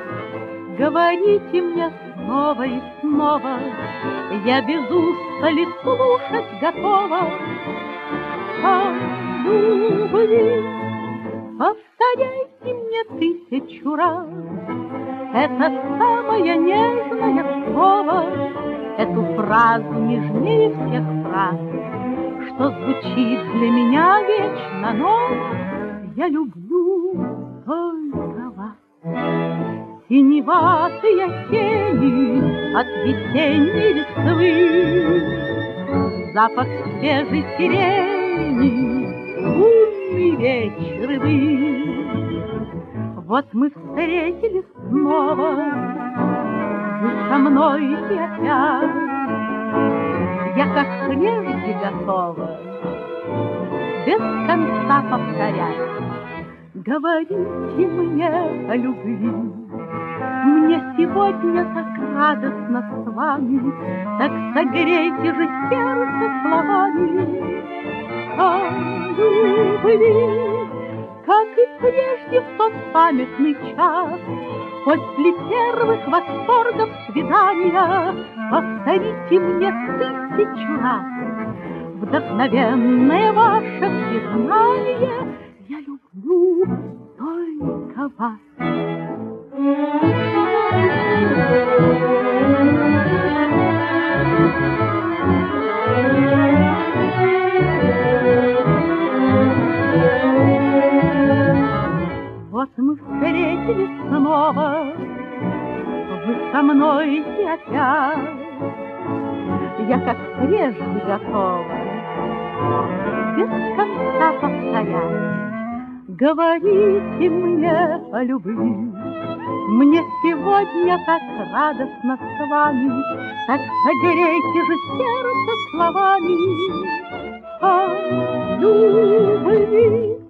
Говорите мне снова и снова, я без устали слушать готова. О любви повторяйте мне 1000 раз это самое нежное слово, эту фразу нежнее всех фраз, что звучит для меня вечно ново. Я люблю только вас. Синеватые тени от весенней листвы, запах свежей сирени, лунный вечер и вы. Вот мы встретились снова, вы со мной и опять. Я как прежде готова без конца повторять. Говорите мне о любви, мне сегодня так радостно с вами, так согрейте же сердце словами. О любви, как и прежде в тот памятный час, после первых восторгов свидания, повторите мне 1000 раз вдохновенное ваше признание. Я люблю только вас. Вот мы встретились снова, вы со мной и опять. Я как прежде готова без конца повторять. Говорите мне о любви, мне сегодня так радостно с вами, так согрейте же сердце словами. О любви,